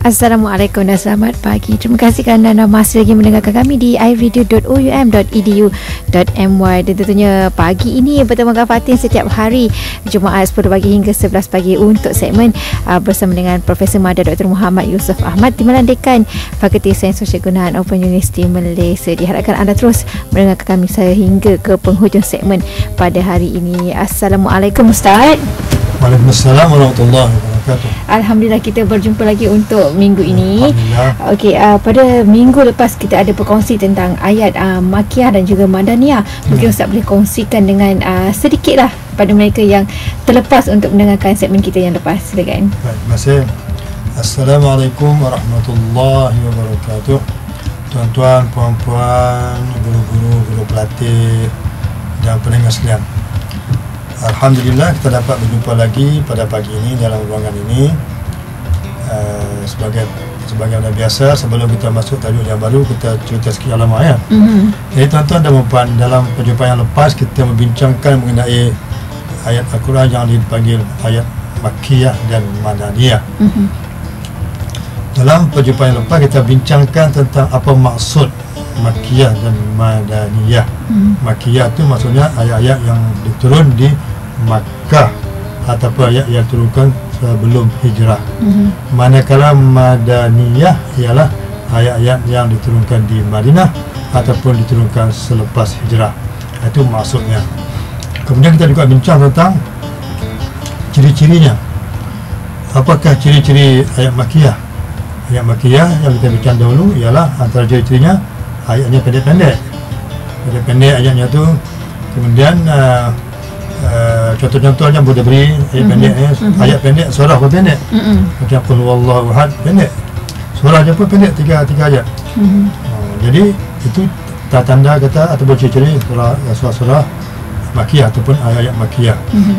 Assalamualaikum dan selamat pagi. Terima kasih kerana anda masih lagi mendengarkan kami di iRadio.oum.edu.my. Dan tentunya pagi ini bertemu Fatin setiap hari Jumaat 10 pagi hingga 11 pagi untuk segmen bersama dengan Profesor Mada Dr. Muhammad Yusof Ahmad, Timbalan Dekan Fakulti Sains Sosial Gunaan Open University Malaysia. Diharapkan anda terus mendengarkan kami sehingga ke penghujung segmen pada hari ini. Assalamualaikum Ustaz. Waalaikumsalam warahmatullahi wabarakatuh. Alhamdulillah kita berjumpa lagi untuk minggu ini. Okey, pada minggu lepas kita ada berkongsi tentang ayat Makkiyah dan juga Madaniyah. Mungkin Ustaz boleh kongsikan dengan sedikitlah pada mereka yang terlepas untuk mendengarkan segmen kita yang lepas. Silakan. Baik, terima kasih. Assalamualaikum warahmatullahi wabarakatuh. Tuan-tuan, puan-puan, guru-guru, guru pelatih dan pendengar sekalian. Alhamdulillah kita dapat berjumpa lagi pada pagi ini dalam ruangan ini. Sebagai biasa, sebelum kita masuk tajuk yang baru, kita cerita sikit alamat ya. Jadi tuan-tuan dan puan, dalam perjumpaan yang lepas kita membincangkan mengenai ayat Al-Quran yang dipanggil ayat Makkiyah dan Madaniyah. Dalam perjumpaan yang lepas kita bincangkan tentang apa maksud Makkiyah dan Madaniyah. Makkiyah itu maksudnya ayat-ayat yang diturun di Makkah ataupun ayat yang diturunkan sebelum hijrah. Manakala Madaniyah ialah ayat-ayat yang diturunkan di Madinah ataupun diturunkan selepas hijrah. Itu maksudnya. Kemudian kita juga bincang tentang ciri-cirinya. Apakah ciri-ciri ayat Makkiyah? Ayat Makkiyah yang kita bincang dahulu ialah antara ciri-cirinya ayatnya pendek-pendek ayatnya tu. Kemudian contoh-contohnya boleh beri ayat pendek, ayat pendek, surah pun pendek. Macam qul huwallahu ahad pendek, surah je pun pendek, tiga ayat. Jadi itu tanda kata ataupun ciri-ciri surah Makkiyah ataupun ayat Makkiyah.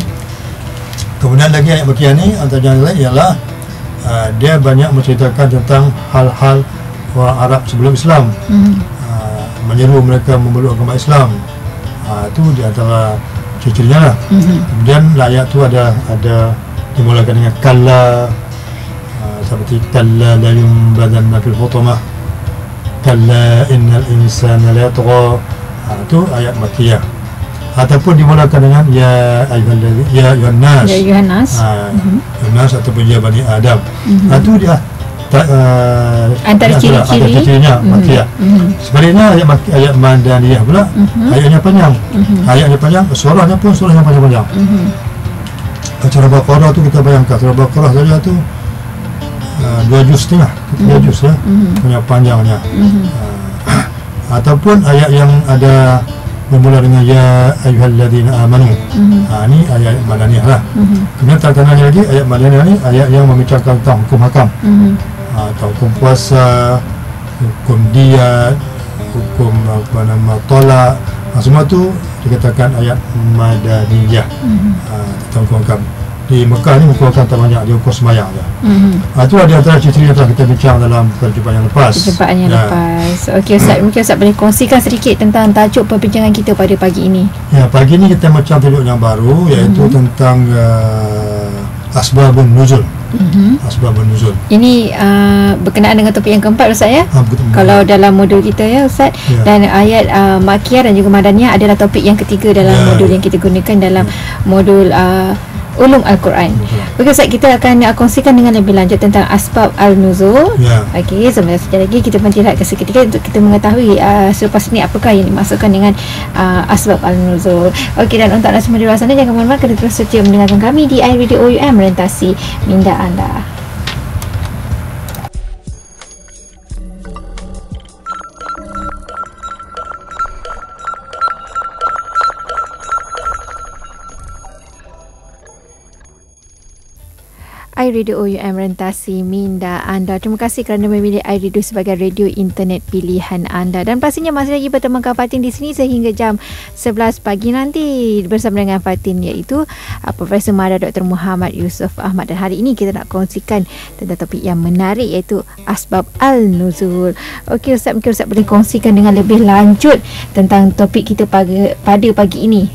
Kemudian lagi ayat Makkiyah ni antara yang lain ialah dia banyak menceritakan tentang hal-hal orang Arab sebelum Islam, menyeru mereka memeluk agama Islam. Itu di antara ciri-cirinya lah. Kemudian ayat tu ada dimulakan dengan kalla, seperti kalla la yunbadanna fil hutamah, kalla innal insana la yatgha. Itu ayat Makkiyah. Ataupun dimulakan dengan ya ayyuhan nas, ya nas ataupun ya bani Adam. Itu dia antara ciri-cirinya Makkiyah. Sebaliknya ayat Madaniyah pula ayatnya panjang. Ayatnya panjang, surahnya pun surah yang panjang-panjang. Surah Baqarah tu kita bayangkan, surah Baqarah saja tu 2 juz setengah, 3 juz ya, punya panjangnya. Ataupun ayat yang ada bermula dengan ya ayyuhalladzina amanu. Ini ayat Madaniyah lah. Kemudian tanda-tandanya lagi ayat Madaniyah ni ayat yang membicarakan tentang hukum hakam, atau hukum puasa, hukum diat, hukum tolak. Semua tu dikatakan ayat Madaniyah. Tentang hukum hakam. Di Mekah ni hukum hakam tak banyak, dia hukum sembahyang je. Itu ada antara ciri-ciri yang telah kita bincang dalam perjumpaan yang lepas. Lepas. Okey Ustaz, mungkin Ustaz boleh kongsikan sedikit tentang tajuk perbincangan kita pada pagi ini. Ya, pagi ini kita macam tajuk yang baru, iaitu tentang asbabun nuzul. Asbabun nuzul. Ini berkenaan dengan topik yang keempat Ustaz ya. Kalau dalam modul kita ya Ustaz. Dan ayat Makkiyah dan juga Madaniyah adalah topik yang ketiga dalam modul yang kita gunakan dalam modul Ulum Al-Quran. Okey Ustaz, kita akan kongsikan dengan lebih lanjut tentang asbab al-nuzul. Okey, sekejap lagi kita berhentilah seketika untuk kita mengetahui selepas ini apakah yang dimaksudkan dengan asbab al-nuzul. Okey, dan untuk anda semua di luar sana, jangan kemana-mana, kena terus setia mendengarkan kami di iRadio OUM, melintasi minda anda. iRadio OUM, merentasi minda anda. Terima kasih kerana memilih iRadio sebagai radio internet pilihan anda. Dan pastinya masih lagi bertemu Fatin di sini sehingga jam 11 pagi nanti bersama dengan Fatin, iaitu Profesor Mada Dr. Muhammad Yusof Ahmad. Dan hari ini kita nak kongsikan tentang topik yang menarik, iaitu asbab al-nuzul. Okey Ustaz, mungkin Ustaz boleh kongsikan dengan lebih lanjut tentang topik kita pada pagi ini.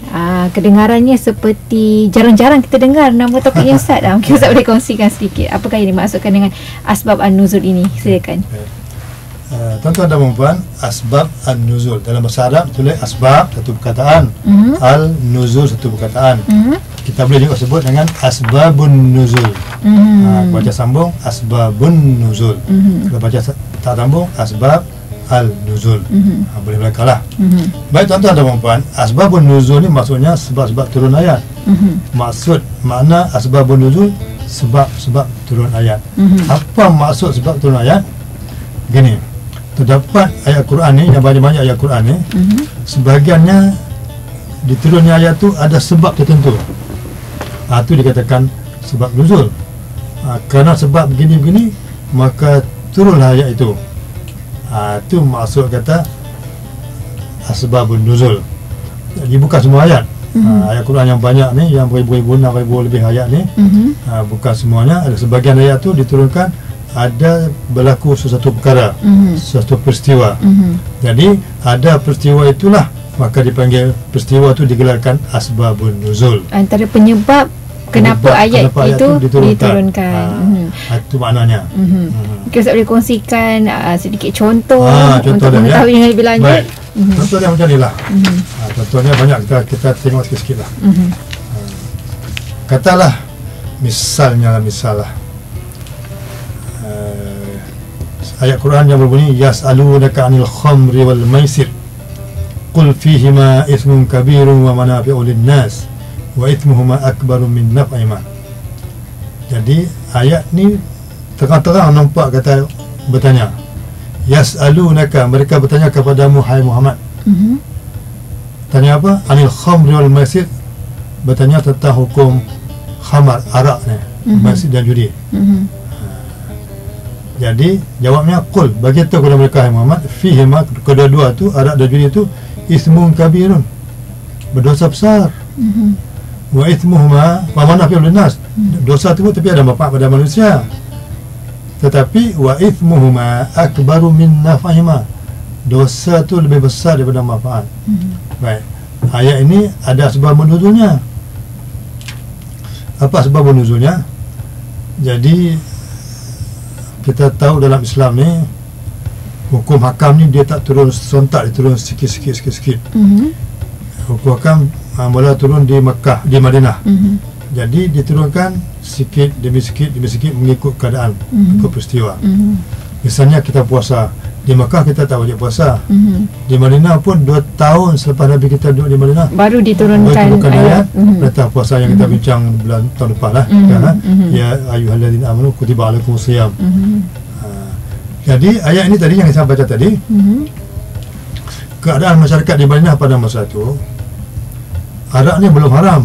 kedengarannya seperti jarang-jarang kita dengar nama topik yang Ustaz. Mungkin Ustaz boleh kongsikan sedikit apakah yang dimaksudkan dengan asbab an-nuzul ini. Silakan. Tuan-tuan dan puan, asbab an-nuzul dalam bahasa Arab tulis asbab satu perkataan, al-nuzul satu perkataan. Kita boleh juga sebut dengan asbabun nuzul. Baca sambung asbabun nuzul. Kalau baca tak sambung asbab al-nuzul. Boleh belakalah. Baik tuan-tuan dan puan, asbabun nuzul ni maksudnya sebab-sebab turun ayat. Maksud makna asbabun nuzul sebab-sebab turun ayat. Apa maksud sebab turun ayat? Gini, terdapat ayat Quran ni, yang banyak-banyak ayat Quran ni, sebahagiannya diturunnya ayat tu ada sebab tertentu. Itu dikatakan sebab nuzul. Kerana sebab begini-begini, maka turunlah ayat itu. Itu maksud kata asbabun nuzul. Jadi bukan semua ayat. Ayat Quran yang banyak ni, yang beribu-ribu, 6,000 lebih ayat ni, bukan semuanya. Ada sebahagian ayat tu diturunkan ada berlaku sesuatu perkara, sesuatu peristiwa. Jadi ada peristiwa itulah, maka dipanggil peristiwa itu digelarkan asbabun nuzul. Antara penyebab kenapa ayat itu diturunkan. Itu maknanya. Mungkin Ustaz boleh kongsikan sedikit contoh, contoh untuk mengetahui yang lebih lanjut. Contohnya macam ni lah. Contohnya banyak, kita tengok sikit-sikit lah. Katalah misalnya ayat Quran yang berbunyi yas'alunaka 'anil khamri wal maisir qul fihima ithmun kabirun wa manafi'u lin-nas wa ithmuhuma akbaru min naf'ihima. Jadi ayat ni terang-terang nampak kata bertanya. Yas'alunaka, mereka bertanya kepadamu hai Muhammad. Tanya apa? 'Anil khamri wal maisir, bertanya tentang hukum khamar, arak ni, maisir dan judi. Jadi jawabnya qul, bagi tahu kepada mereka hai Muhammad, fihima, kedua-dua tu arak dan judi tu ismun kabirun, berdosa besar. Wa ithmuhuma wa manafi'u linnas, dosa tu tapi ada manfaat pada manusia. Tetapi wa ithmuhuma akbaru min naf'ihima, dosa tu lebih besar daripada manfaat. Baik. Ayat ini ada sebab nuzulnya. Apa sebab nuzulnya? Jadi kita tahu dalam Islam ni hukum hakam ni dia tak turun sontak, dia turun sikit-sikit. Hukum hakam mula turun di Mekah, di Madinah. Jadi diturunkan sikit demi sikit mengikut keadaan, mengikut peristiwa. Misalnya kita puasa di Mekah, kita tak wajib puasa. Di Madinah pun 2 tahun selepas Nabi kita duduk di Madinah baru diturunkan ayat perintah puasa yang kita bincang bulan tahun depan lah. Ya ayyuhalladzina amanu kutiba alaikumus shiyam. Jadi ayat ini tadi yang saya baca tadi, keadaan masyarakat di Madinah pada masa itu, arak ni belum haram.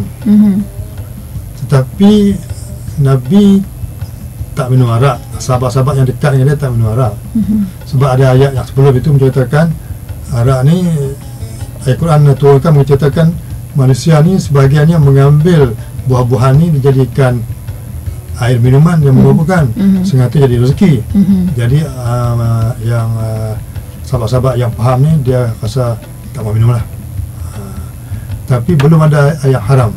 Tetapi Nabi tak minum arak, sahabat-sahabat yang dekat dengan dia tak minum arak. Sebab ada ayat yang sebelum itu menceritakan arak ni, ayat Quran turunkan menceritakan manusia ni sebahagiannya mengambil buah-buahan ni dijadikan air minuman yang memabukkan, sehingga itu jadi rezeki. Jadi yang sahabat-sahabat yang faham ni dia rasa tak mau minum lah. Tapi belum ada ayat haram.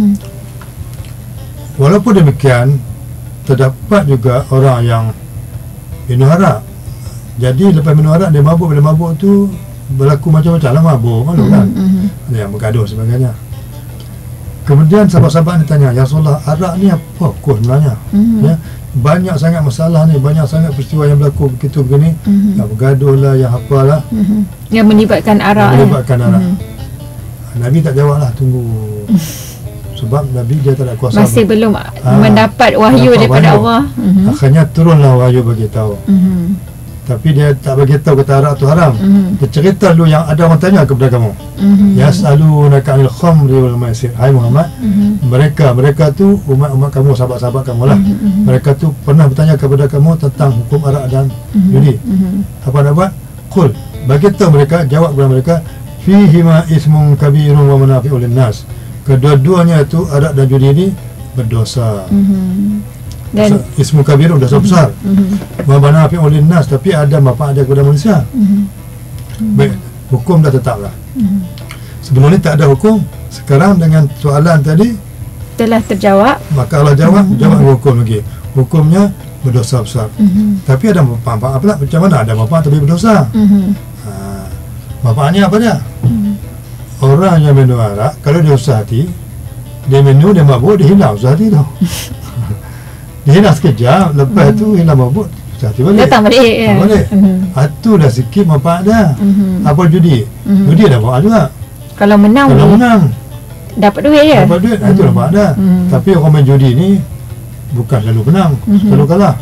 Walaupun demikian, terdapat juga orang yang minum arak. Jadi lepas minum arak dia mabuk, bila mabuk tu berlaku macam-macam lah, mabuk malu kan, ada yang bergaduh sebagainya. Kemudian sahabat-sahabat ni tanya, ya Rasulullah, arak ni apa kok sebenarnya? Ya, banyak sangat masalah ni, banyak sangat peristiwa yang berlaku begitu begini, yang bergaduh lah, yang apalah, yang melibatkan arak. Nabi tak jawab lah, tunggu. Sebab Nabi dia tak ada kuasa, masih belum mendapat wahyu daripada Allah. Akhirnya turunlah wahyu bagi tahu. Tapi dia tak bagi tahu kata arak tu haram. Dia cerita dulu yang ada orang tanya kepada kamu. Yas'alunaka 'anil khamri wal maisir. Hai Muhammad, mereka tu umat kamu, sahabat-sahabat kamu lah. Mereka tu pernah bertanya kepada kamu tentang hukum arak dan judi. Apa nak buat? Qul, bagi tahu mereka, jawab kepada mereka, fihima ismun kabirun wa manafi'u linnas. Kedua-duanya itu arak dan judi ini berdosa. Dan ismu kabirun, dosa besar. Wa manafi'u linnas, tapi ada manfaat ada kepada manusia. Baik, hukum dah tetaplah. Sebelum ni tak ada hukum, Sekarang dengan soalan tadi telah terjawab. Maka Allah jawab hukum lagi. Hukumnya berdosa besar. Tapi ada bapak pula, macam mana ada bapak tapi berdosa? Bapaknya apa dia? Orang yang minum arak, kalau dia usaha hati, dia minum, dia mabuk, dia hilang usaha hati tu. Dia hilang sekejap, lepas tu hilang mabuk, usaha hati balik. Datang balik. Balik. Itu dah sikit bapak dah. Apa judi? Judi dah bapak juga. Kalau menang dapat duit je. Dapat duit, itu bapak dah. Tapi orang main judi ni bukan selalu menang, selalu kalah.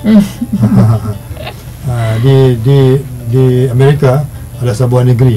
Di Amerika ada sebuah negeri.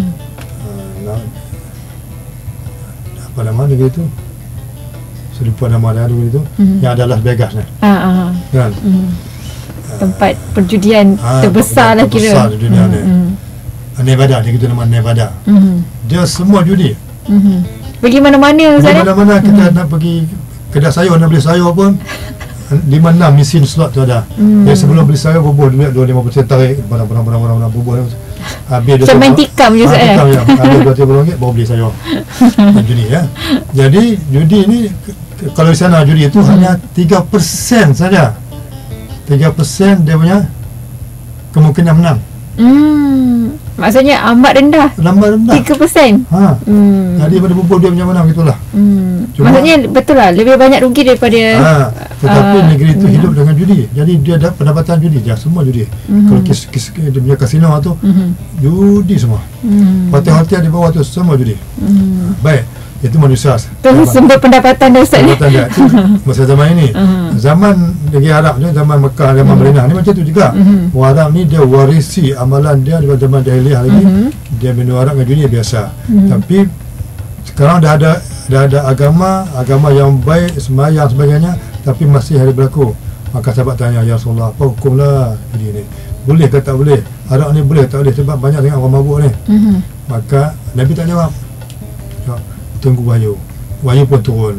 Apa nama negeri itu? Saya lupa nama negeri itu. Yang ada Las Vegas ni. Kan? Tempat perjudian terbesar lah kira. Terbesar di dunia ni. Nevada, dia kata nama Nevada. Dia semua judi. Pergi mana-mana Ustaz? Pergi mana-mana kita nak pergi kedai sayur, nak beli sayur pun 5-6 mesin slot tu ada. Sebelum beli sayur bubuh duit 250 tarik barang bubuh. Habis macam main tikam je Ustaz. Habis RM20 baru beli sayur. Judi ya. Jadi judi ni kalau di sana judi itu hanya 3% saja. 3% dia punya kemungkinan menang. Maksudnya amat rendah. 3%. Jadi pada bubuh dia macam mana begitulah. Maksudnya betul lah, lebih banyak rugi daripada tetapi negeri itu hidup dengan judi. Jadi dia ada pendapatan judi dia, semua judi. Kalau dia punya kasino tu judi semua. Hotel-hotel di bawah tu semua judi. Baik, itu manusia. Itu sumber pendapatan dia Ustaz. Pendapatan dia masa zaman ini. Zaman negeri Arab ni, zaman Mekah, zaman Madinah ni macam tu juga. Orang Arab ni dia warisi amalan dia daripada zaman jahiliah lagi. Dia minum arak dengan judi biasa. Tapi sekarang dah ada agama yang baik, sembahyang sebagainya, tapi masih ada berlaku. Maka sahabat tanya, ya Rasulullah, apa hukumlah judi ni? Boleh ke tak boleh? Arak ni boleh tak boleh? Sebab banyak dengan orang mabuk ni. Maka Nabi tak jawab. Tunggu wahyu pun turun.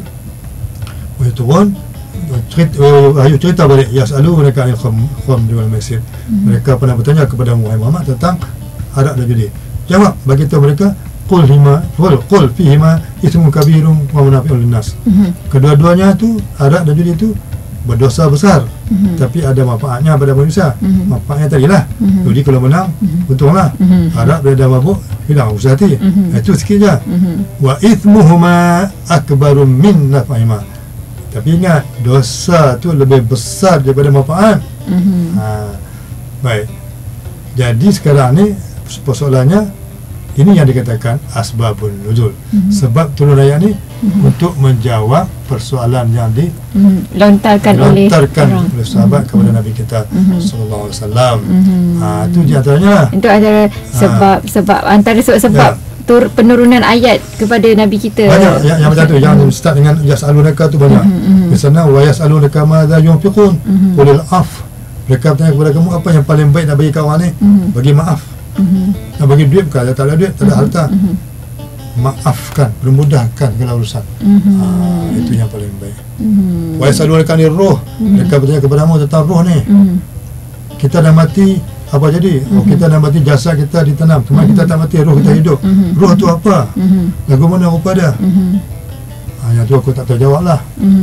Wahyu cerita balik, yas'alunaka 'anil khamri wal maisir. Mereka pernah bertanya kepada Muhammad tentang arak dan judi. Jawab bagi tahu mereka, qul fihima ismun kabirun wa manafi'un linnas. Kedua-duanya tu, arak dan judi itu berdosa besar, tapi ada manfaatnya pada manusia. Manfaatnya tadilah judi kalau menang untunglah, arak bila dah mabuk hilang usaha hati. Itu sikit je. Wa ithmuhuma akbaru min naf'ihima. Tapi ingat, dosa tu lebih besar daripada manfaat. Baik. Jadi sekarang ni persoalannya, ini yang dikatakan asbabun nuzul. Sebab turun ayat ni untuk menjawab persoalan yang dilontarkan oleh sahabat kepada Nabi kita sallallahu alaihi wasallam. Itu di antaranya. Itu antara sebab antara sebab penurunan ayat kepada Nabi kita. Banyak yang macam tu, yang start dengan yas'alunaka tu banyak. Misalnya wa yas'alunaka madza yunfiqun qulil af. Mereka bertanya kepada kamu apa yang paling baik nak bagi kawan ni? Bagi maaf. Nak bagi duit bukan, tak ada duit, tak ada harta. Maafkan, permudahkan segala urusan. Itu yang paling baik. Wa yas'alunaka anir ruh. Mereka bertanya kepadamu tentang roh ni. Kita dah mati, apa jadi? Kita dah mati, jasad kita ditanam, cuma kita tak mati, roh kita hidup. Roh tu apa? Lagu mana rupa dia? Yang tu aku tak tahu jawab lah.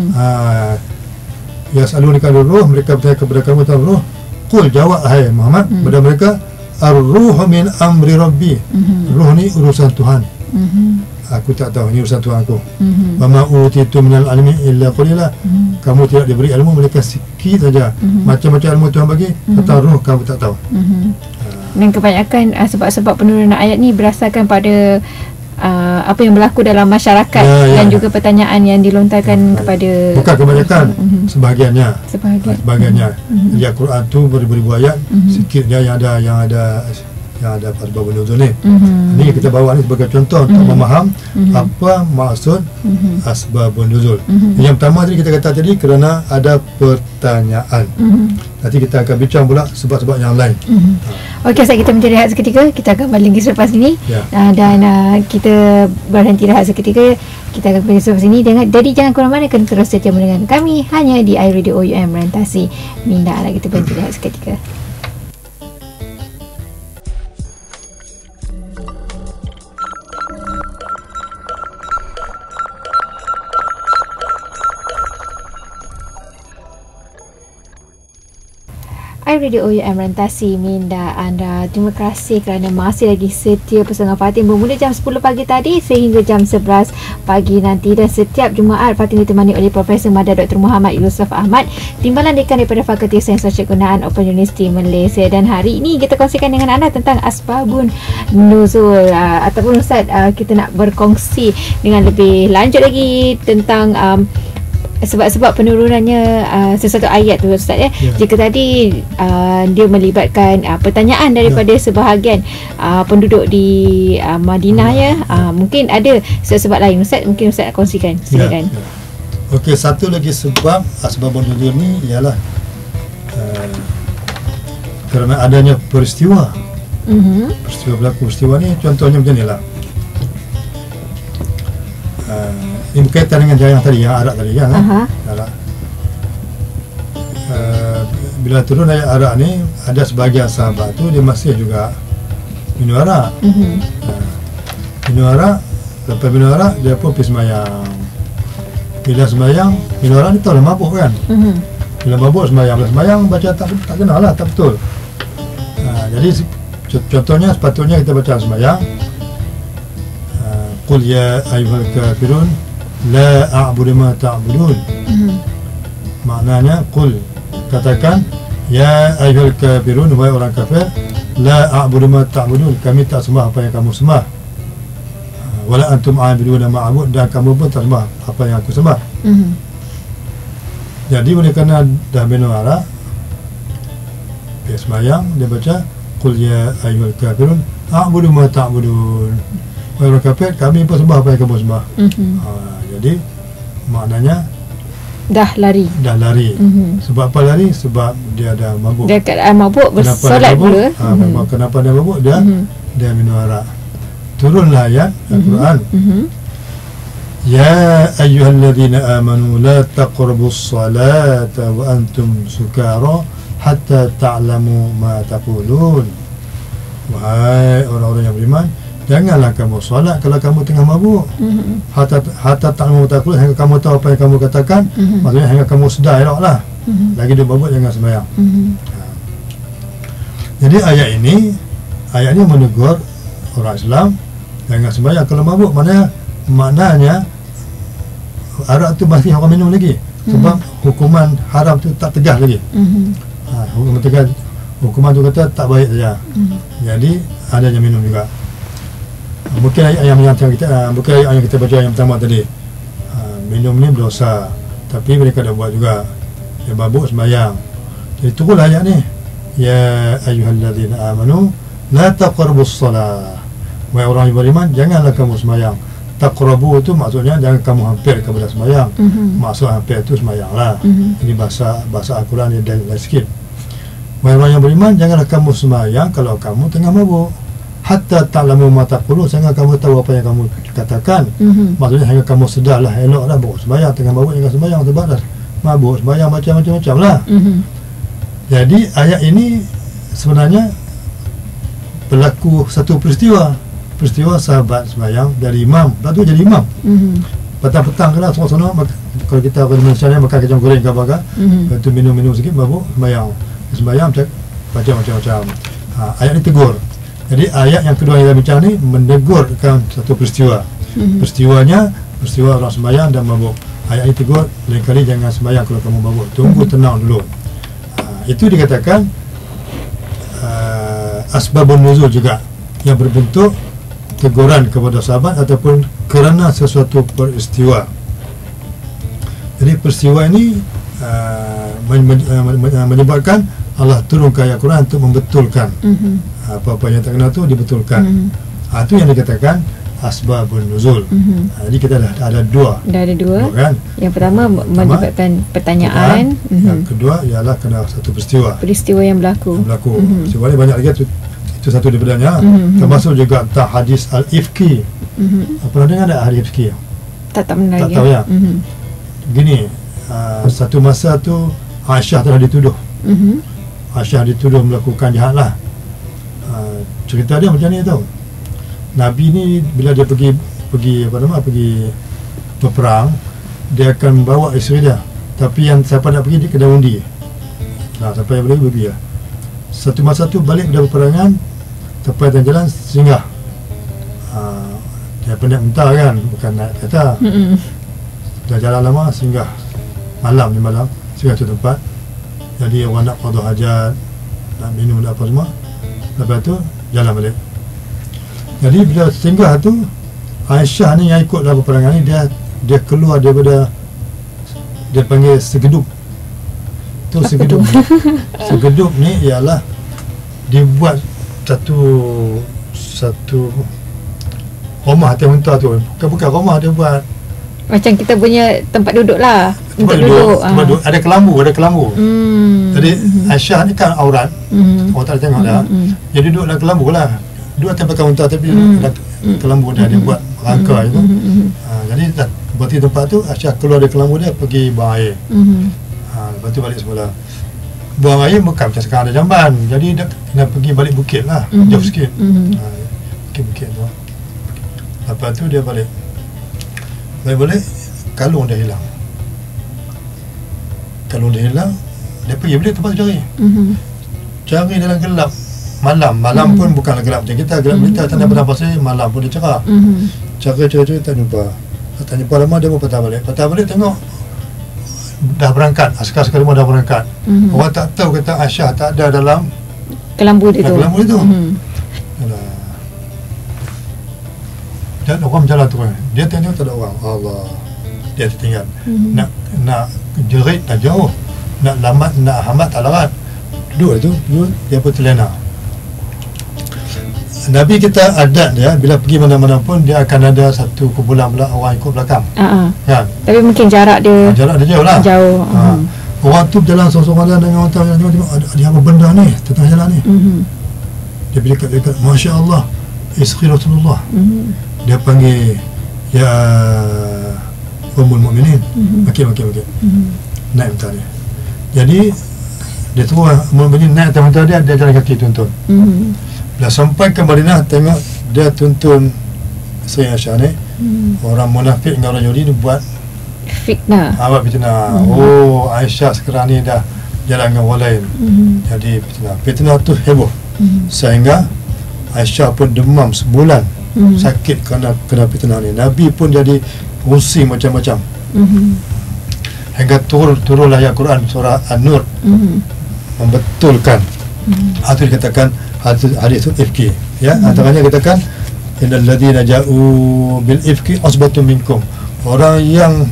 Yas'alunaka anir ruh. Mereka bertanya kepada kamu tentang roh. Qul, jawab hai Muhammad kepada mereka, ar-ruh min amri rabbi. Roh ni urusan Tuhan. Aku tak tahu, ini urusan Tuhan aku. Wa ma utitu minal ilmi illa qalila. Kamu tidak diberi ilmu melainkan sikit saja. Macam-macam ilmu Tuhan bagi, tentang roh kamu tak tahu. Dan kebanyakan sebab-sebab penurunan ayat ni berasalkan pada apa yang berlaku dalam masyarakat dan juga pertanyaan yang dilontarkan kepada, bukan kebanyakan, sebahagiannya. Jadi Al-Quran tu beribu-ribu ayat, sikitnya yang ada asbab nuzul ni. Ini kita bawa ni sebagai contoh untuk memaham apa maksud asbab nuzul. Yang pertama tadi kita kata tadi kerana ada pertanyaan. Nanti kita akan bincang pula sebab-sebab yang lain. Okey, saat kita mencari rehat seketika, kita akan balik selepas ini. Dan kita berhenti rehat seketika. Kita akan kembali selepas ini. Jadi jangan ke mana-mana, kena terus setia mendengar kami hanya di iRadio UM Merantasi Minda. Kita berhenti rehat seketika. iRadio UUM Rantasi minda anda. Terima kasih kerana masih lagi setia bersama Fatin bermula jam 10 pagi tadi sehingga jam 11 pagi nanti, dan setiap Jumaat Fatin ditemani oleh Profesor Madar Dr. Muhammad Yusof Ahmad, Timbalan Dekan daripada Fakulti Sains Sosial Gunaan Open University Malaysia. Dan hari ini kita kongsikan dengan anda tentang asbabun nuzul, ataupun Ustaz, kita nak berkongsi dengan lebih lanjut lagi tentang sebab-sebab penurunannya sesuatu ayat tu, Ustaz, ya. Jika tadi dia melibatkan pertanyaan daripada sebahagian penduduk di Madinah, ya, mungkin ada sebab lain, Ustaz, mungkin Ustaz nak kongsikan. Silakan. Okey, satu lagi sebab asbabun nuzul ni ialah kerana adanya peristiwa. Peristiwa berlaku. Peristiwa ni contohnya macam ni lah. Ini berkaitan dengan yang tadi, yang Arak tadi, kan? Bila turun ayat Arak ni, ada sebahagian sahabat tu dia masih juga minum arak. Minum arak, lepas minum arak dia pun pergi semayang. Bila semayang, minum arak ni tahu lah mabuk, kan? Bila mabuk semayang, bila semayang baca tak kenal lah, tak betul. Jadi contohnya sepatutnya kita baca semayang, Qul ya ayyuhal kafirun la a'budu ma ta'budun. Maknanya qul, katakan, ya ayyuhal kafirun, wahai orang kafir, la a'budu ma ta'budun, kami tak sembah apa yang kamu sembah, wala antum a'buduna ma a'bud, dan kamu pun tak sembah apa yang aku sembah. Jadi oleh kerana dah minum arak, dia semayang, dia baca qul ya ayyuhal kafirun a'budu ma ta'budun, wahai orang kafir, kami pun sembah apa yang kamu sembah. Jadi maknanya dah lari. Sebab apa lari? Sebab dia dah mabuk. Dia keadaan mabuk, bersolat pula. Kenapa dia mabuk? Dia minum arak. Turunlah ayat Al-Quran. Ya ayyuhalladzina amanu la taqrabus salata wa antum sukara hatta ta'lamu ma taqulun. Wahai orang-orang yang beriman, janganlah kamu solat kalau kamu tengah mabuk. Hatta ta'lamu ma taqulun, hingga kamu tahu apa yang kamu katakan. Maksudnya hingga kamu sedar eloklah. Lagi dia mabuk jangan sembahyang. Jadi ayat ini menegur orang Islam jangan sembahyang kalau mabuk. Maknanya arak tu masih orang minum lagi, sebab hukuman haram tu tak tegas lagi. Hukuman tu kata tak baik saja. Jadi ada yang minum juga. Mungkin ayat yang kita baca yang pertama tadi, minum ni berdosa, tapi mereka dah buat juga. Dia mabuk sembahyang. Jadi turunlah ayat ni, ya ayyuhalladzina amanu la taqrabus salah, wahai orang yang beriman, janganlah kamu sembahyang. Taqrabu tu maksudnya jangan kamu hampir kepada sembahyang. Maksud hampir tu sembahyang lah. Ini bahasa Al-Quran dia lain sikit. Wahai orang yang beriman, janganlah kamu sembahyang kalau kamu tengah mabuk. Hatta ta'lamu ma taqulun, sehingga kamu tahu apa yang kamu katakan. Maksudnya hingga kamu sedarlah, eloklah bawa sembahyang. Tengah mabuk jangan sembahyang, sebab dah mabuk sembahyang macam-macam lah. Jadi ayat ini sebenarnya berlaku satu peristiwa sahabat sembahyang dari imam, lepas tu jadi imam. Petang-petang kena sonok-sonok, kalau kita pada Malaysia ni makan kacang goreng ke apa-apa, lepas tu minum sikit, mabuk sembahyang baca macam-macam. Ayat ni tegur. Jadi ayat yang kedua yang kita bincang ni menegurkan satu peristiwa. Peristiwa orang sembahyang dan mabuk. Ayat ini tegur, lain kali jangan sembahyang kalau kamu mabuk, tunggu tenang dulu. Itu dikatakan asbabun nuzul juga, yang berbentuk teguran kepada sahabat ataupun kerana sesuatu peristiwa. Jadi peristiwa ini menyebabkan Allah turunkan ayat Quran untuk membetulkan apa-apa yang tak kena tu dibetulkan. Itu yang dikatakan asbabun nuzul. Jadi kita dah ada dua kan? Yang pertama menyebabkan pertanyaan, yang kedua ialah kena satu peristiwa yang berlaku. Peristiwa ni banyak lagi, itu satu daripadanya. Termasuk juga tak hadis al-ifki. Pernah dengar tak hadis ifki? Tak pernah. Tak tahu ya. Begini, satu masa tu Aisyah telah dituduh. Aisyah dituduh melakukan jahat lah. Cerita dia macam ni tau. Nabi ni bila dia pergi berperang, dia akan bawa isteri dia. Tapi yang siapa nak pergi, dia kena undi. Siapa yang boleh pergi lah. satu masa tu balik dari peperangan, tepat dan jalan singgah. Dia penat mentah kan, bukan nak kata. Dah jalan lama, singgah malam ni malam, singgah tu tempat. Jadi orang nak qada hajat, nak minum nak apa semua. Lepas tu jalan balik. Jadi bila singgah tu, Aisyah ni yang ikut dalam peperangan ni, dia keluar daripada, dia panggil segeduk. Tu segeduk ni. Segeduk ni ialah dibuat satu rumah atas unta tu. Bukan rumah, dia buat macam kita punya tempat duduk lah. Tempat duduk. Ada kelambu. Jadi Aisyah ni kan aurat. Orang tak tengok dah. Jadi duduk dalam kelambu lah. Duduk atas belakang unta tapi duduk dalam kelambu dia buat rangka itu. Jadi berarti tempat tu Aisyah keluar dari kelambu dia pergi buang air. Lepas tu balik semula. Buang air bukan macam sekarang ada jamban. Jadi dia kena pergi balik bukit lah. Jauh sikit. Bukit tu. Lepas tu dia balik. Balik kalung dia hilang. Dia pergi balik tempat tu cari. Cari dalam gelap. Malam pun bukanlah gelap macam kita. Gelap kita tak ada pada pasal malam pun dia cerah. Cari tak jumpa. Tak jumpa lama dia pun patah balik tengok dah berangkat. Askar-askar rumah dah berangkat. Orang tak tahu kata Aisyah tak ada dalam kelambu dia tu. Dan orang berjalan tu, dia tengok tak ada orang. Allah, dia tertinggal. Nak jerit tak jauh, nak hambat tak larat. Duduk dia pun terlena. Nabi kita adat dia, bila pergi mana-mana pun dia akan ada satu kumpulan pula orang ikut belakang. Kan? Tapi mungkin jarak dia jauh lah. Orang tu berjalan sorang-sorang dengan orang tahu tengok ada apa benda ni tengah jalan ni. Dia bila dekat Masya Allah, isteri Rasulullah. Dia panggil ya Ummul Mukminin. Okey. Naik unta dia. Jadi dia turun Ummul Mukminin naik atas unta dia jalan kaki tuntun. Bila sampai ke Madinah, tengok dia tuntun Sri Aisyah ni. Orang munafik dengan orang Yahudi ni buat fitnah. Aisyah sekarang ni dah jalan dengan orang lain. Jadi fitnah tu heboh. Sehingga Aisyah pun demam sebulan. Sakit kerana fitnah ni. Nabi pun jadi pusing macam-macam. Hingga turun ayat Quran surah An-Nur membetulkan. Itu dikatakan hadis ifki. Ya, antaranya katakan innal ladzina ja'u bil ifki asbatun minkum. Orang yang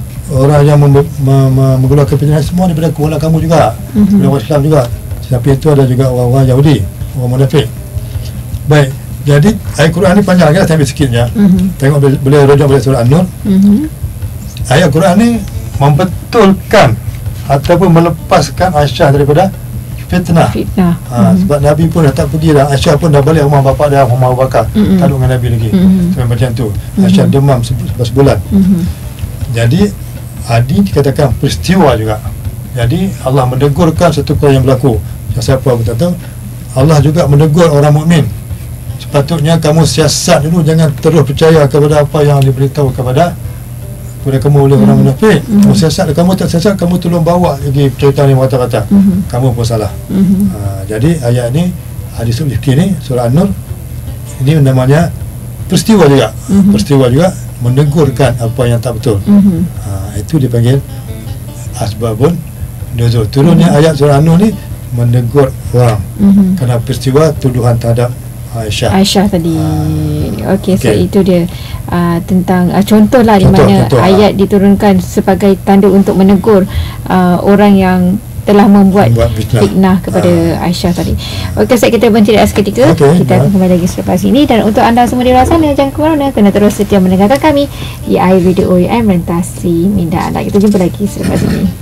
mengeluarkan fitnah semua daripada kumpulan kamu juga. Orang Islam juga. Tapi itu ada juga orang Yahudi, orang munafik. Baik. Jadi ayat Quran ni panjang kan, saya ambil sikitnya. Tengok boleh rujuk balik surah An-Nur. Ayat Quran ni membetulkan ataupun melepaskan Aisyah daripada fitnah. Sebab Nabi pun dah tak pergi dah. Aisyah pun dah balik rumah bapa dia, rumah Abu Bakar. Tak duduk dengan Nabi lagi. Macam tu. Aisyah demam sebulan. Jadi dikatakan peristiwa juga. Jadi Allah menegurkan satu perkara yang berlaku. Siapa pun tak tahu. Allah juga menegur orang mukmin. Sepatutnya kamu siasat dulu, jangan terus percaya kepada apa yang diberitahu kepada kamu oleh orang munafik. Kamu siasat, kamu tak siasat, kamu tolong bawa lagi cerita ni kata-kata. Kamu pun salah. Jadi ayat ni hadis fikih ni surah An-Nur ini namanya peristiwa juga. Peristiwa juga menegurkan apa yang tak betul. Itu dipanggil asbabun nuzul. Turunnya ayat surah An-Nur ni menegur orang kerana peristiwa tuduhan terhadap Aisyah tadi. Okey, so itu dia tentang contohlah di mana ayat diturunkan sebagai tanda untuk menegur orang yang telah membuat fitnah kepada Aisyah tadi. Okey, saat kita berhenti seketika. Kita akan kembali lagi selepas ini. Dan untuk anda semua di luar sana, jangan ke mana-mana, kena terus setia mendengarkan kami di iRadio OIM Mentasi Minda Anda. Kita jumpa lagi selepas ini.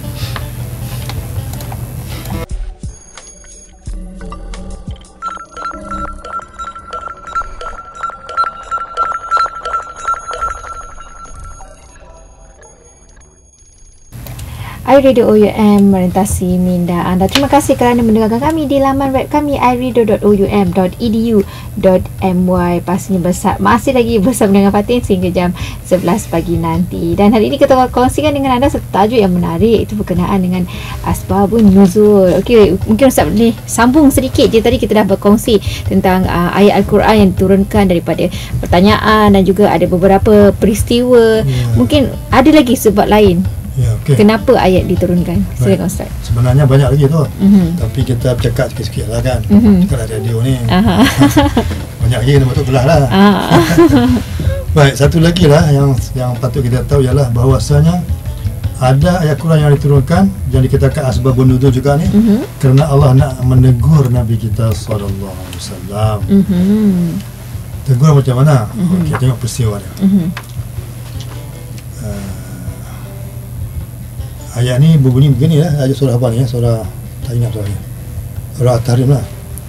iRadio OUM merintasi minda anda. Terima kasih kerana mendengarkan kami di laman web kami iradio.oum.edu.my. Pastinya masih lagi bersama dengan Fatin sehingga jam 11 pagi nanti. Dan hari ini kita kongsikan dengan anda satu tajuk yang menarik, itu berkenaan dengan asbabun nuzul. Okey, mungkin Ustaz boleh sambung sedikit je. Tadi kita dah berkongsi tentang ayat Al-Quran yang diturunkan daripada pertanyaan dan juga ada beberapa peristiwa. Mungkin ada lagi sebab lain. Kenapa ayat diturunkan? Silakan Ustaz. Sebenarnya banyak lagi tu. Tapi kita bercakap sikit-sikit lah kan. Cakap lah radio ni. Banyak lagi kena patut belah lah. Baik, satu lagi lah yang patut kita tahu ialah bahawasanya ada ayat Quran yang diturunkan yang dikatakan asbabun nuzul juga ni, kerana Allah nak menegur Nabi kita sallallahu alaihi wasallam. Tegur macam mana? Okey, tengok peristiwa dia. Ayat ni berbunyi begini lah. Ayat surah apa ni? Surah, tak ingat surah ni. Surah At-Tahrim lah.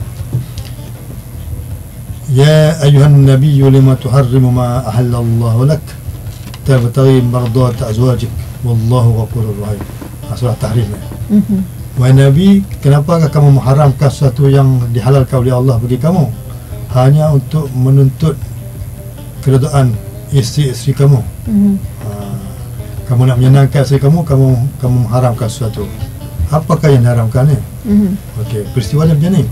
Ya ayuhan nabiyyu lima tuharrimu ma ahallallahu lak tabtaghi mardata azwajik wallahu ghafurur rahim. Surah At-Tahrim ni. Wahai Nabi, kenapakah kamu mengharamkan sesuatu yang dihalalkan oleh Allah bagi kamu hanya untuk menuntut keredaan isteri-isteri kamu? Kamu nak menyenangkan isteri kamu, kamu mengharamkan sesuatu. Apakah yang diharamkan ni? Okey, peristiwa dia macam ni.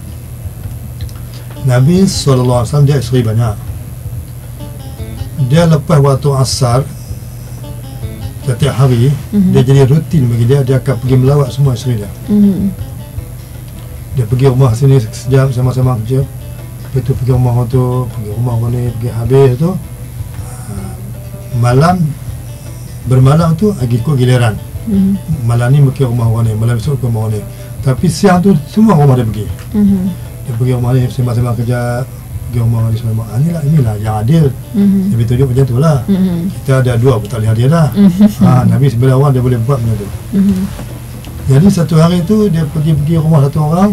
Nabi SAW dia isteri banyak. Dia lepas waktu asar setiap hari, dia jadi rutin bagi dia akan pergi melawat semua isteri dia. Dia pergi rumah sini sekejap sama-sama kerja. Lepas tu pergi rumah orang tu, pergi rumah orang ni, pergi habis tu malam, bermalam tu ikut giliran. Malam ni pergi rumah orang ni, malam besok ke rumah orang ni. Tapi siang tu semua rumah dia pergi. Dia pergi rumah ni sembang-sembang kerja, pergi rumah orang ni sembang. Inilah yang adil. Nabi tunjuk macam tu lah. Kita ada dua pun tak boleh adil lah. Nabi 9 orang dia boleh buat macam tu. Jadi satu hari tu dia pergi rumah satu orang,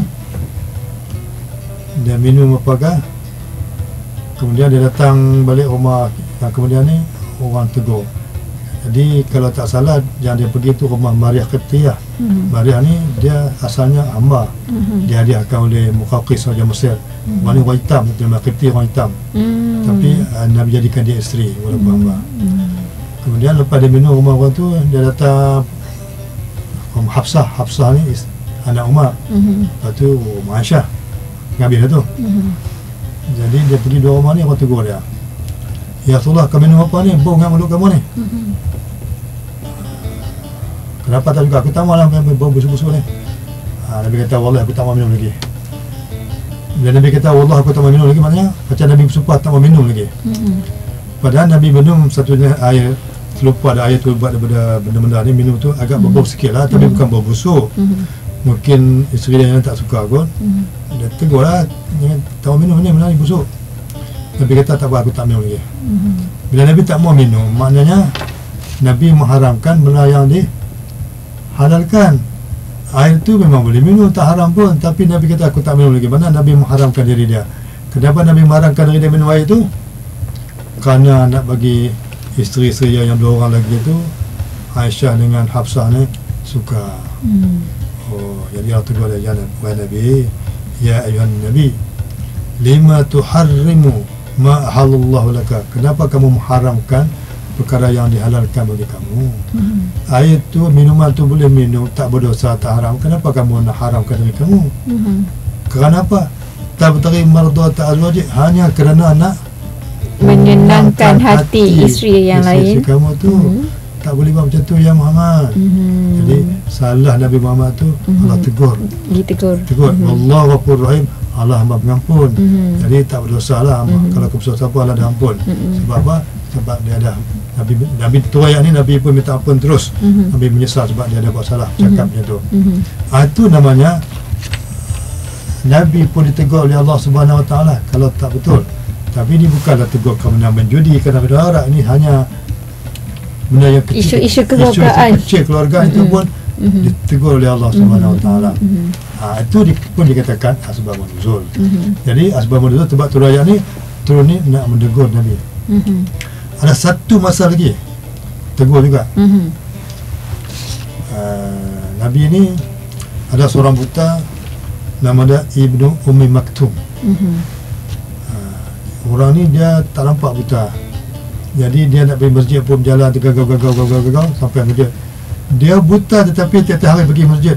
dia minum apakah, kemudian dia datang balik rumah yang kemudian ni orang tegur. Jadi kalau tak salah yang dia pergi tu rumah Maryah Qibtiyah. Maryah ni dia asalnya hamba. Dia hadiahkan oleh Muqawqis Raja Mesir. Orang hitam, nama Qibtiyah orang hitam. Tapi Nabi jadikan dia isteri walaupun hamba. Kemudian lepas dia minum rumah orang tu, dia datang Hafsah ni anak Umar. Lepas tu Aisyah Nabi tu. Jadi dia pergi dua rumah ni, orang tegur dia. Ya Rasulullah, kau minum apa ni? Bau dengan mulut kamu ni. Kenapa tak juga? Aku tak mahu lah bau busuk-busuk ni. Nabi kata, wallah aku tak mahu minum lagi. Bila Nabi kata, wallah aku tak mahu minum lagi, maknanya macam Nabi bersumpah tak mahu minum lagi. Padahal Nabi minum satu air, terlupa ada air tu buat daripada benda-benda ni, minum tu agak berbau sikit lah, tapi bukan bau busuk. Mungkin isteri dia yang tak suka kot. Dia tegur lah, tak mahu minum ni, benda ni busuk. Nabi kata, tak apa, aku tak minum lagi. Bila Nabi tak mahu minum, maknanya Nabi mengharamkan benda yang dihalalkan. Air tu memang boleh minum, tak haram pun. Tapi Nabi kata, aku tak minum lagi. Mana Nabi mengharamkan diri dia? Kenapa Nabi mengharamkan diri dia minum air tu? Kerana nak bagi isteri-isteri yang dua orang lagi tu, Aisyah dengan Hafsah ni, suka. Jadi Allah tegur dia, wahai Nabi, ya ayuhan Nabi, lima tuharrimu ma ahallallahu laka. Kenapa kamu mengharamkan perkara yang dihalalkan bagi kamu? Air tu, minuman tu boleh minum, tak berdosa, tak haram. Kenapa kamu nak haramkan diri kamu? Kerana apa? Tabtaghi mardata azwajik, hanya kerana nak menyenangkan hati isteri yang lain. Isteri kamu tu tak boleh buat macam tu ya Muhammad. Jadi salah Nabi Muhammad tu Allah tegur. Tegur. Wallahu ghafurur rahim. Allah Maha Pengampun. Jadi tak berdosa lah. Kalau keputusan siapa Allah dah ampun. Sebab apa? Sebab dia dah Nabi tu ayat ni Nabi pun minta ampun terus. Nabi menyesal sebab dia ada buat salah cakap macam tu. Itu namanya Nabi pun ditegur oleh Allah Subhanahu Wa Taala kalau tak betul. Tapi ini bukanlah tegur kerana menjudi, kerana berdarah. Ini hanya benda yang kecil, isu keluargaan, kecil keluarga itu pun ditegur oleh Allah Subhanahu Wa Taala. Itu pun dikatakan asbabun nuzul. Jadi asbabun nuzul sebab turun ayat ni, turun ni nak menegur Nabi. Ada satu masa lagi tegur juga. Nabi ni ada seorang buta nama dia Ibnu Ummi Maktum. Orang ni dia tak nampak buta, jadi dia nak pergi masjid pun berjalan tergagau sampai masjid. Dia buta tetapi tiap-tiap hari pergi masjid.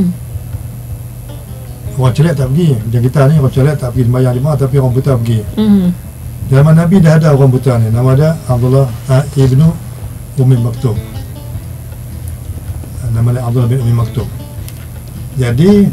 Orang celak tak pergi. Macam kita ni, orang celak tak pergi sembahyang lima, tapi orang buta pergi. Zaman Nabi dah ada orang buta ni, nama dia Abdullah Ibnu Ummi Maktum. Nama dia Abdullah bin Ummi Maktum. Jadi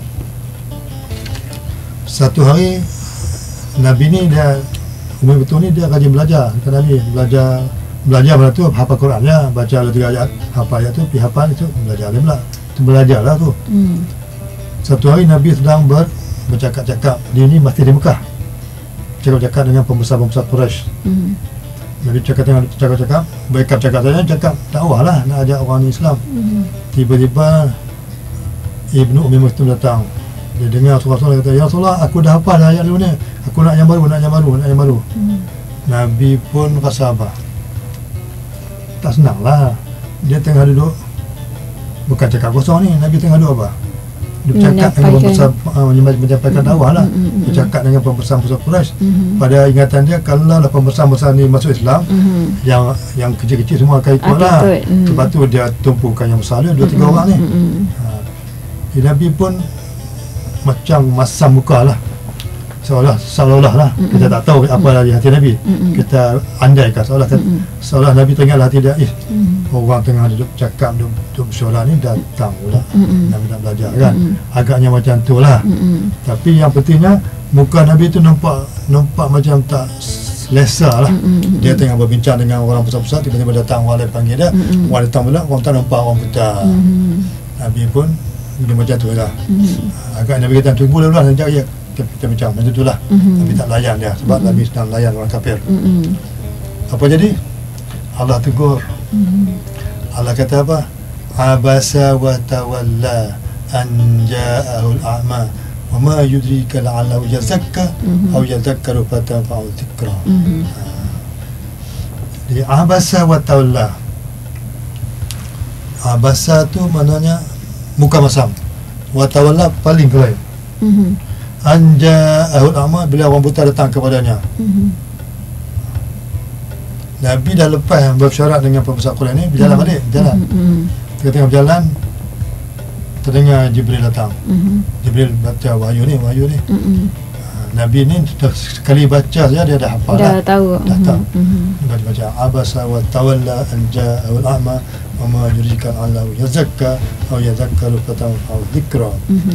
satu hari Nabi ni dia, Ummi Maktum ni dia rajin belajar. Kata Nabi belajar mana tu, hafal Quran ya, baca ada 3 ayat, hafal ayat tu, pergi hafal itu, belajar dia pula. Itu belajar lah tu. Satu hari Nabi sedang bercakap-cakap, dia ni masih di Mekah, cakap-cakap dengan pembesar-pembesar Quraisy. Nabi cakap-cakap, baik cakap saja, cakap dakwah lah, nak ajak orang Islam. Tiba-tiba Ibnu Ummi Maktum datang. Dia dengar Rasulullah kata, "Ya Rasulullah, aku dah hafal ayat dulu ni, aku nak yang baru." Nabi pun rasa apa? Tak senang lah. Dia tengah duduk, bukan cakap kosong ni, Nabi tengah duduk apa? Dia bercakap dengan pembesar, menyampaikan dakwah lah. Bercakap dengan pembesar-pembesar Quraisy. Pada ingatan dia, kalau lah pembesar-pembesar ni masuk Islam, yang kecil-kecil semua akan ikut lah. Sebab tu dia tumpukan yang besar dia, 2-3 orang ni. Nabi pun macam masam muka lah, seolah-olah lah, kita tak tahu apa dari hati Nabi. Kita andaikan seolah Nabi tengah hati dia, orang tengah duduk cakap, duduk bersyarah ni datang pula Nabi nak belajar kan. Agaknya macam tu lah. Tapi yang pentingnya muka Nabi tu nampak macam tak selesa lah. Dia tengah berbincang dengan orang besar-besar, tiba-tiba datang orang lain panggil dia, orang datang pula, orang tak nampak orang buta. Nabi pun dia macam tu lah. Agak Nabi kata tunggu dulu lah, sekejap ya, kita bincang macam tu lah. Nabi tak layan dia, sebab Nabi sedang layan orang kafir. Apa jadi? Allah tegur. Allah kata apa? Abasa wa tawalla an ja'ahul a'ma wa ma yudrika la'allahu yazakka aw yadhakkaru fatanfa'u dhikra. Jadi abasa wa tawalla. Abasa tu maknanya muka masam, wa tawalla paling gelai. Anja ahul a'ma, bila orang buta datang kepadanya. Nabi dah lepas bersyarat dengan pembesar Quraisy ni, berjalan balik, tengah berjalan, terdengar Jibril datang. Jibril baca wahyu ni. Nabi ni sekali baca saja dia dah hafal, dah tahu. Dia baca abasa wa tawalla an ja'ahul a'ma wa ma yudrika la'allahu yazakka aw yadhakkaru fatanfa'u dhikra.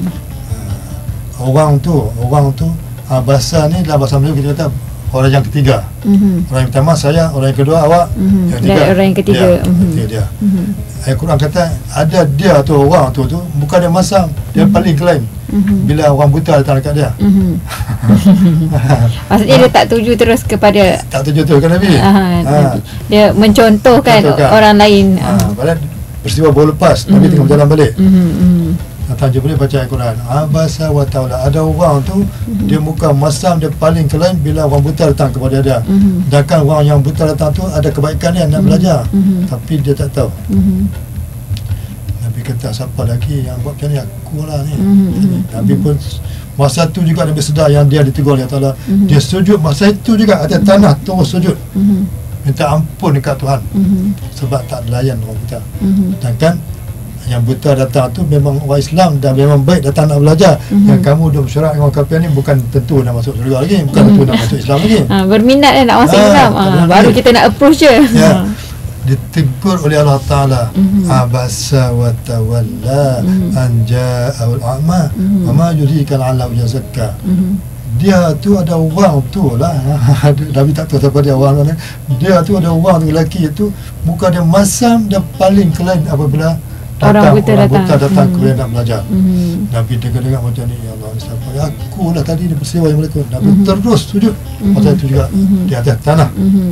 Orang tu abasa ni dalam bahasa Melayu kita kata orang yang ketiga. Orang yang pertama saya, orang yang kedua awak, yang ketiga orang yang ketiga dia. Ayat Quran kata ada dia tu, orang tu bukan dia masam, dia paling klaim. Bila orang buta datang dekat dia. Maksudnya dia tak tuju terus kepada, tak tuju terus kan Nabi. Dia mencontohkan orang lain. Padahal peristiwa baru lepas, Nabi tengah berjalan balik. Datang Jibril baca ayat Quran, abasa wa tawalla. Ada orang tu dia muka masam, dia paling kelain bila orang buta datang kepada dia. Sedangkan orang yang buta datang tu ada kebaikan dia nak belajar, tapi dia tak tahu. Nabi kata, siapa lagi yang buat macam ni? Aku lah ni. Nabi pun masa tu juga Nabi sedar yang dia ditegur oleh Allah. Dia sujud masa itu juga atas tanah, terus sujud minta ampun dekat Tuhan sebab tak layan orang buta. Sedangkan yang buta datang tu memang orang Islam dan memang baik datang nak belajar. Yang kamu duduk bersyarat dengan orang kafir ni bukan tentu nak masuk surga lagi, bukan tentu nak masuk Islam lagi. Berminat nak masuk Islam, baru kita nak approach je. Ditegur oleh Allah Ta'ala, abasa wa tawalla an ja'ahul a'ma wa ma yudrika la'allahu yazakka. Dia tu ada orang tu lah, Nabi tak tahu siapa dia orang mana. Dia tu ada orang tu, lelaki tu muka dia masam, dia paling kelain apabila orang buta datang kepada nak belajar. Nabi dengar macam ni, ya Allah, siapa? Aku lah tadi dia bersewa yang berlaku. Nabi terus sujud masa itu juga di atas tanah.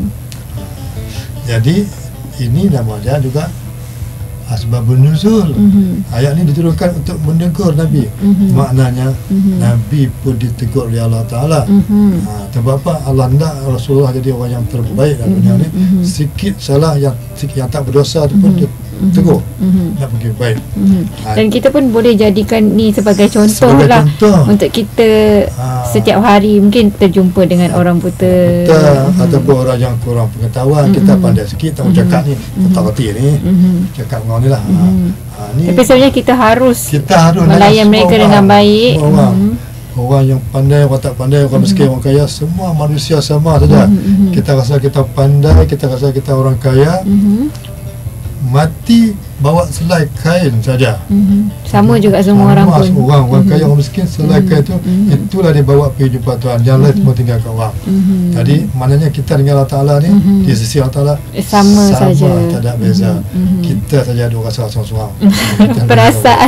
Jadi ini nama dia juga asbabun nuzul. Ayat ni diturunkan untuk menegur Nabi. Maknanya Nabi pun ditegur oleh Allah Ta'ala. Sebab apa? Allah nak Rasulullah jadi orang yang terbaik dalam dunia ni. Sikit salah yang tak berdosa tu pun dia tegur, nak pergi baik. Dan kita pun boleh jadikan ni sebagai contoh lah untuk kita setiap hari mungkin terjumpa dengan orang buta ataupun orang yang kurang pengetahuan, kita pandai sikit tahu cakap ni, tak ni, cakap dengan ni lah. Ni, tapi sebenarnya kita harus melayan mereka dengan baik. Orang yang pandai, orang tak pandai, orang miskin, orang kaya, semua manusia sama saja. Kita rasa kita pandai, kita rasa kita orang kaya, mati bawa selai kain saja. Sama juga semua orang pun. Orang kaya, orang miskin, selai kain tu, itulah dia bawa pergi jumpa Tuhan. Yang lain semua tinggalkan orang. Jadi maknanya kita dengan Allah Ta'ala ni, di sisi Allah Ta'ala sama saja, tak ada beza. Kita saja ada rasa seorang-seorang. Perasaan.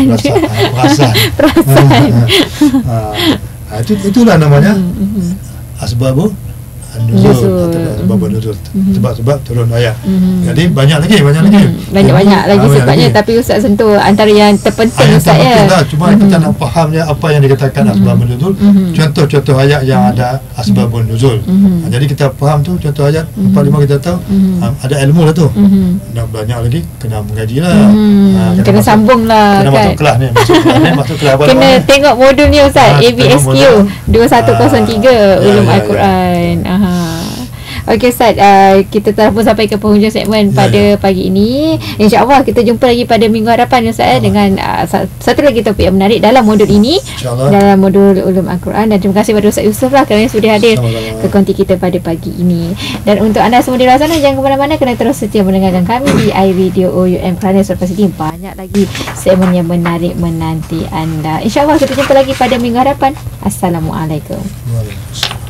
Itulah namanya asbabun nuzul atau sebab nuzul, sebab turun ayat. Jadi banyak lagi sebabnya, tapi Ustaz sentuh antara yang terpenting Ustaz ya. Cuma kita nak faham apa yang dikatakan asbabun nuzul, contoh-contoh ayat yang ada asbabun nuzul. Jadi kita faham tu contoh ayat 4-5 kita tahu, ada ilmu lah tu. Nak banyak lagi kena mengaji lah. Kena sambung lah kan. Masuk kelas ni, masuk kelas kena tengok modul ni Ustaz, ABSQ 2103 Ulum Al-Quran. Okey Ustaz, kita telah pun sampai ke penghujung segmen pada pagi ini. InsyaAllah kita jumpa lagi pada minggu hadapan Ustaz dengan satu lagi topik yang menarik dalam modul ini, dalam modul Ulum Al-Quran. Dan terima kasih kepada Ustaz Yusof lah kerana sudah hadir ke konti kita pada pagi ini. Dan untuk anda semua di luar sana, jangan ke mana-mana, kena terus setia mendengarkan kami di iRadio OUM kerana selepas ini banyak lagi segmen yang menarik menanti anda. InsyaAllah kita jumpa lagi pada minggu hadapan. Assalamualaikum. Waalaikumsalam.